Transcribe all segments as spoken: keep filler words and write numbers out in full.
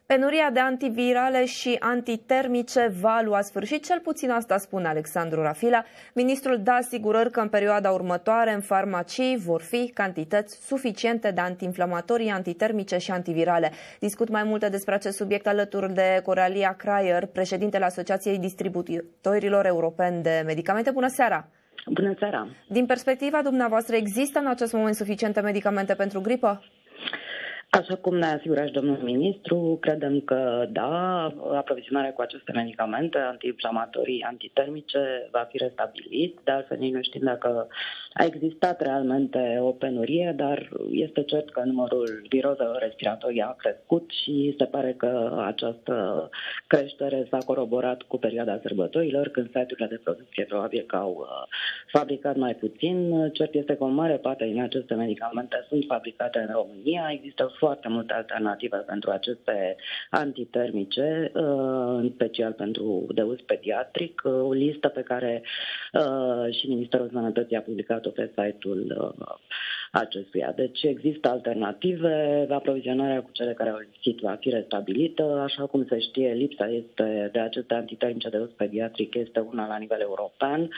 Penuria de antivirale și antitermice va lua sfârșit, cel puțin asta spune Alexandru Rafila. Ministrul dă asigurări că în perioada următoare în farmacii vor fi cantități suficiente de antiinflamatorii, antitermice și antivirale. Discut mai multe despre acest subiect alături de Coralia Craier, președintele Asociației Distribuitorilor Europeni de Medicamente. Bună seara! Bună seara! Din perspectiva dumneavoastră, există în acest moment suficiente medicamente pentru gripă? Așa cum ne-a asigurat și domnul ministru, credem că da, aprovizionarea cu aceste medicamente antiinflamatorii, antitermice va fi restabilit. De altfel, nici nu știm dacă a existat realmente o penurie, dar este cert că numărul virozelor respiratorii a crescut și se pare că această creștere s-a coroborat cu perioada sărbătorilor, când site-urile de producție probabil că au fabricat mai puțin. Cert este că o mare parte din aceste medicamente sunt fabricate în România. Există foarte multe alternative pentru aceste antitermice, în special pentru de uz pediatric. O listă pe care și Ministerul Sănătății a publicat-o pe site-ul acestuia. Deci există alternative, aprovizionarea cu cele care au lipsit va fi restabilită. Așa cum se știe, lipsa este de aceste antitermice de uz pediatric este una la nivel european.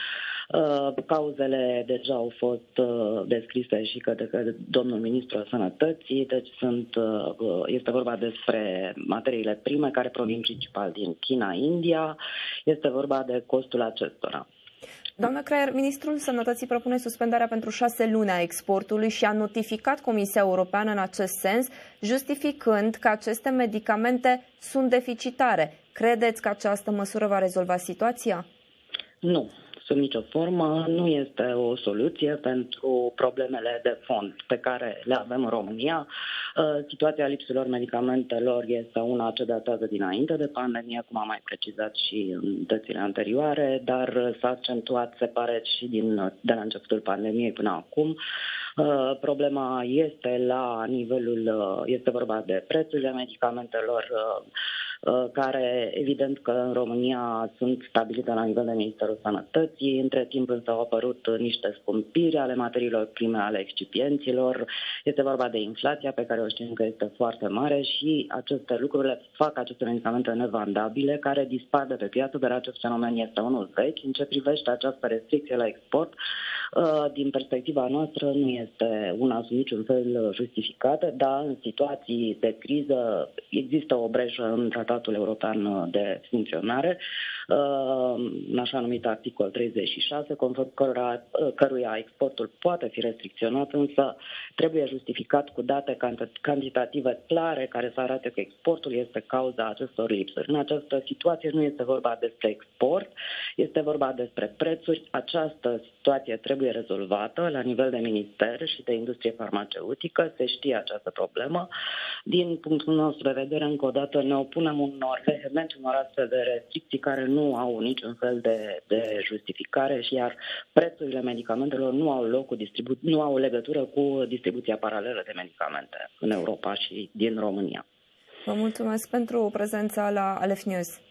Cauzele deja au fost descrise și către domnul ministru al Sănătății, deci sunt, este vorba despre materiile prime care provin principal din China, India, este vorba de costul acestora. Doamnă Craier, Ministrul Sănătății propune suspendarea pentru șase luni a exportului și a notificat Comisia Europeană în acest sens, justificând că aceste medicamente sunt deficitare. Credeți că această măsură va rezolva situația? Nu. Sub nicio formă, nu este o soluție pentru problemele de fond pe care le avem în România. Situația lipselor medicamentelor este una ce datează dinainte de pandemie, cum am mai precizat și în dățile anterioare, dar s-a accentuat, se pare, și din, de la începutul pandemiei până acum. Problema este la nivelul, este vorba de prețurile medicamentelor, care evident că în România sunt stabilite la nivel de Ministerul Sănătății. Între timp însă au apărut niște scumpiri ale materiilor prime, ale excipienților. Este vorba de inflația pe care o știm că este foarte mare și aceste lucruri fac aceste medicamente nevandabile care dispar de pe piață, dar acest fenomen este unul vechi. În ce privește această restricție la export, din perspectiva noastră nu este una sub niciun fel justificată, dar în situații de criză există o breșă în Tratatul European de Funcționare, în așa numit articol treizeci și șase, conform căruia, căruia exportul poate fi restricționat, însă trebuie justificat cu date cantitative clare care să arate că exportul este cauza acestor lipsuri. În această situație nu este vorba despre export, este vorba despre prețuri. Această situație trebuie rezolvată la nivel de minister și de industrie farmaceutică, se știe această problemă. Din punctul nostru de vedere, încă o dată ne opunem unor vehement unor astfel de restricții care nu au niciun fel de, de justificare și iar prețurile medicamentelor nu au loc cu distribu- nu au legătură cu distribuția paralelă de medicamente în Europa și din România. Vă mulțumesc pentru prezența la Alef News.